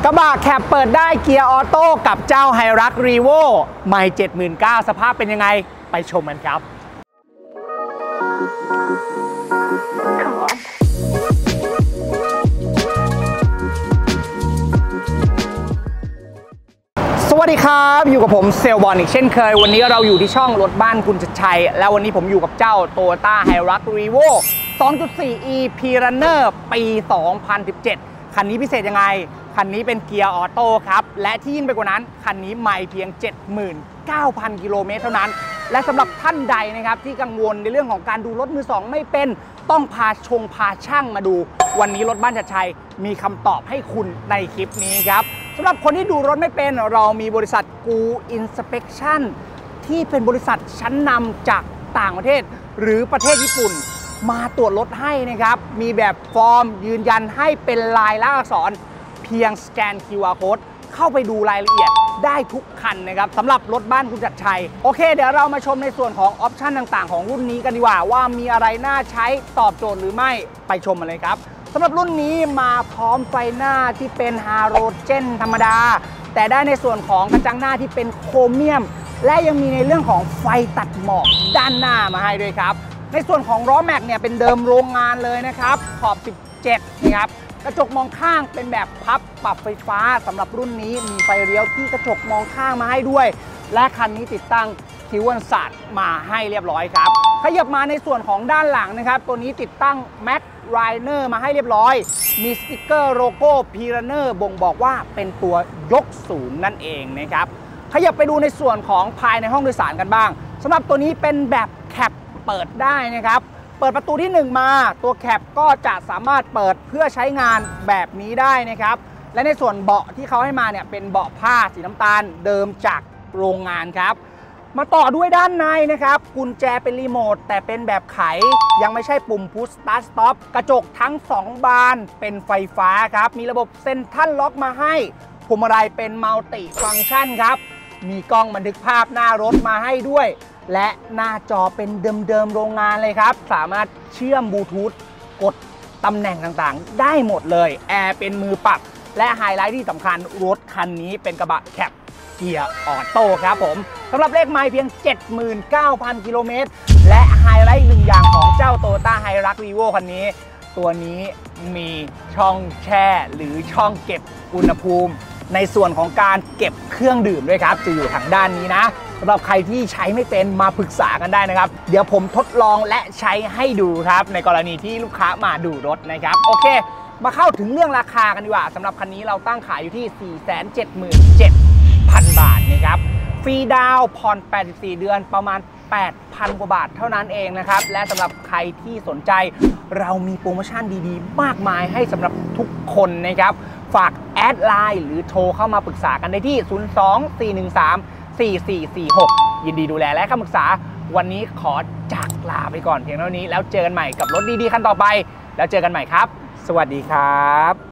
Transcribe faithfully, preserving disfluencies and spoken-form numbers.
กระบะแคปเปิดได้เกียร์ออโต้กับเจ้าไฮรักรีโวใหม่ เจ็ดหมื่นเก้าพัน สภาพเป็นยังไงไปชมกันครับสวัสดีครับอยู่กับผมเซลบอลอีกเช่นเคยวันนี้เราอยู่ที่ช่องรถบ้านคุณชัดชัยแล้ววันนี้ผมอยู่กับเจ้า Toyota Hilux Revo สองจุดสี่ อี P-Runner ปี สองพันสิบเจ็ด คันนี้พิเศษยังไงคันนี้เป็นเกียร์ออโต้ครับและที่ยิ่งไปกว่านั้นคันนี้ใหม่เพียง เจ็ดหมื่นเก้าพัน กิโลเมตรเท่านั้นและสำหรับท่านใดนะครับที่กังวลในเรื่องของการดูรถมือสองไม่เป็นต้องพาชงพาช่างมาดูวันนี้รถบ้านชัดชัยมีคำตอบให้คุณในคลิปนี้ครับสำหรับคนที่ดูรถไม่เป็นเรามีบริษัทกูอินสเปคชั่นที่เป็นบริษัทชั้นนำจากต่างประเทศหรือประเทศญี่ปุ่นมาตรวจรถให้นะครับมีแบบฟอร์มยืนยันให้เป็นลายลักษณ์อักษรเพียงสแกน คิว อาร์ Code เข้าไปดูรายละเอียดได้ทุกคันนะครับสำหรับรถบ้านคุณชัดชัยโอเคเดี๋ยวเรามาชมในส่วนของออปชันต่างๆของรุ่นนี้กันดีกว่าว่ามีอะไรน่าใช้ตอบโจทย์หรือไม่ไปชมกันเลยครับสำหรับรุ่นนี้มาพร้อมไฟหน้าที่เป็นฮาโลเจนธรรมดาแต่ได้ในส่วนของกระจังหน้าที่เป็นโครเมียมและยังมีในเรื่องของไฟตัดหมอกด้านหน้ามาให้ด้วยครับในส่วนของล้อแม็กเนี่ยเป็นเดิมโรงงานเลยนะครับขอบสิบเจ็ดนะครับกระจกมองข้างเป็นแบบพับปรับไฟฟ้าสำหรับรุ่นนี้มีไฟเลี้ยวที่กระจกมองข้างมาให้ด้วยและคันนี้ติดตั้งคิวอันสัตมาให้เรียบร้อยครับขยับมาในส่วนของด้านหลังนะครับตัวนี้ติดตั้ง Max Liner มาให้เรียบร้อยมีสติกเกอร์โลโก้ P-Runner บ่งบอกว่าเป็นตัวยกสูงนั่นเองนะครับขยับไปดูในส่วนของภายในห้องโดยสารกันบ้างสำหรับตัวนี้เป็นแบบแคปเปิดได้นะครับเปิดประตูที่หนึ่งมาตัวแคปก็จะสามารถเปิดเพื่อใช้งานแบบนี้ได้นะครับและในส่วนเบาะที่เขาให้มาเนี่ยเป็นเบาะผ้าสีน้ำตาลเดิมจากโรงงานครับมาต่อด้วยด้านในนะครับกุญแจเป็นรีโมทแต่เป็นแบบไขยังไม่ใช่ปุ่มพุชสตาร์ทสต็อปกระจกทั้งสองบานเป็นไฟฟ้าครับมีระบบเซ็นทรัลล็อกมาให้พวงมาลัยเป็นมัลติฟังก์ชันครับมีกล้องบันทึกภาพหน้ารถมาให้ด้วยและหน้าจอเป็นเดิมๆโรงงานเลยครับสามารถเชื่อมบลูทูธกดตำแหน่งต่างๆได้หมดเลยแอร์เป็นมือปรับและไฮไลท์ที่สำคัญรถคันนี้เป็นกระบะแคปเกียร์ออโต้ครับผมสำหรับเลขไมล์เพียง เจ็ดหมื่นเก้าพัน กิโลเมตรและไฮไลท์หนึ่งอย่างของเจ้า Toyota Hilux Revo คันนี้ตัวนี้มีช่องแช่หรือช่องเก็บอุณหภูมิในส่วนของการเก็บเครื่องดื่มด้วยครับจะอยู่ทางด้านนี้นะสำหรับใครที่ใช้ไม่เป็นมาปรึกษากันได้นะครับเดี๋ยวผมทดลองและใช้ให้ดูครับในกรณีที่ลูกค้ามาดูรถนะครับโอเคมาเข้าถึงเรื่องราคากันดีกว่าสำหรับคันนี้เราตั้งขายอยู่ที่ สี่แสนเจ็ดหมื่นเจ็ดพัน บาทนะครับฟรีดาวน์ผ่อนแปดสิบสี่เดือนประมาณ แปดพัน กว่าบาทเท่านั้นเองนะครับและสำหรับใครที่สนใจเรามีโปรโมชั่นดีๆมากมายให้สำหรับทุกคนนะครับฝากแอดไลน์หรือโทรเข้ามาปรึกษากันได้ที่ ศูนย์ สอง สี่ หนึ่ง สาม สี่ สี่ สี่ หก ยินดีดูแลและคำปรึกษาวันนี้ขอจากลาไปก่อนเพียงเท่านี้แล้วเจอกันใหม่กับรถดีๆคันต่อไปแล้วเจอกันใหม่ครับสวัสดีครับ